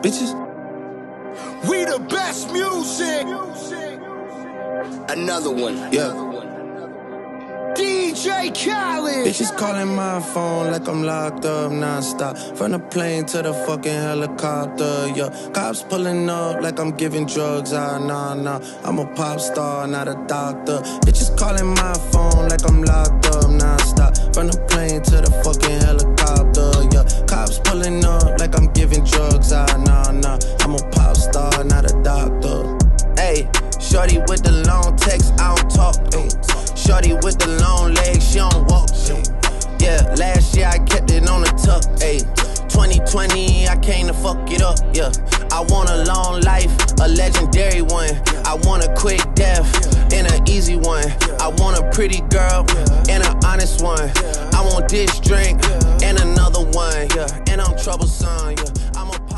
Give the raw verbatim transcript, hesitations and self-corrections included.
Bitches. We the best music. Another one. Yeah. D J Khaled. Bitches calling my phone like I'm locked up non-stop. From the plane to the fucking helicopter, yeah. Cops pulling up like I'm giving drugs, ah, nah, nah. I'm a pop star, not a doctor. Bitches calling my phone like I'm locked up non-stop. From the plane to the fucking helicopter, yeah. Cops pulling up like I'm giving drugs, ah, nah, nah. I'm a pop star, not a doctor. Ayy, shorty with the long text, I don't talk, ayy. Shorty with the long legs, she don't walk. Yeah, last year I kept it on the tuck. Ayy, twenty twenty, I came to fuck it up. Yeah, I want a long life, a legendary one. I want a quick death and an easy one. I want a pretty girl and an honest one. I want this drink and another one. Yeah, and I'm troublesome. Yeah, I'm a